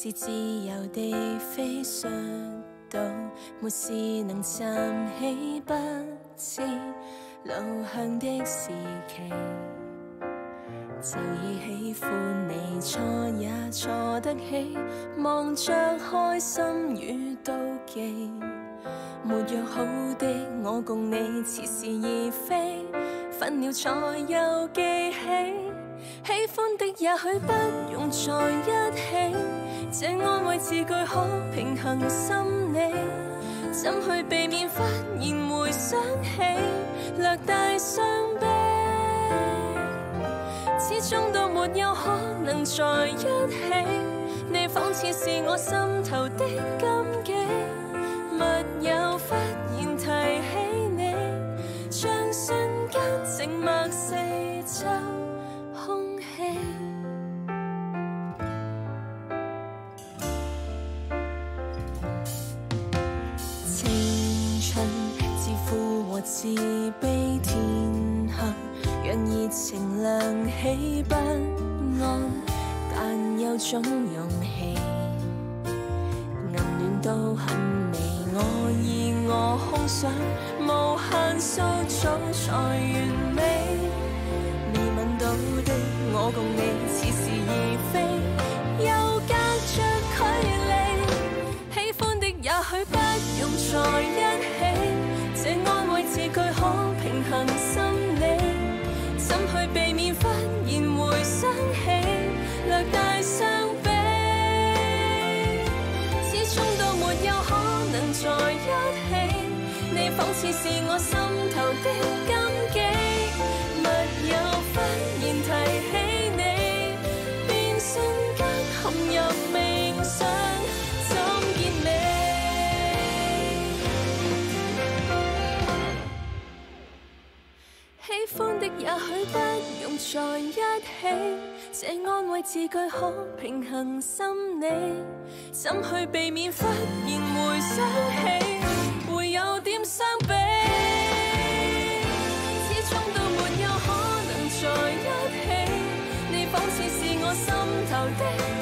是自由地飛上到，沒事能站起，不知路向的時期。就已喜歡你，錯也錯得起，望着開心與妒忌。沒約好的我共你似是而非，分了才又記起。喜歡的也許不用在一起，這安慰字句可平衡心理。怎去避免忽然回想起，略帶傷悲。始終都沒有可能在一起，你仿似是我心頭的禁忌。密友忽然提起你，像瞬間靜默四周空氣。青春自負和自卑天黑，讓熱情亮起不安，但有種勇氣。暗戀都很美，我以我空想，無限數早才完美。未吻到的我共你似是而非，又隔着距離。喜歡的也許不用在一起，這安慰字句可平衡心理。怎去避免忽然回想起，略帶傷悲。始終都沒有可能在一起，你仿似是我心頭的禁忌。密友忽然提起你，便瞬間陷入冥想，怎見你？喜歡的也許不用在一起，這安慰字句可平衡心理。怎去避免忽然回想起，會有點傷悲。始終都沒有可能在一起，你仿似是我心頭的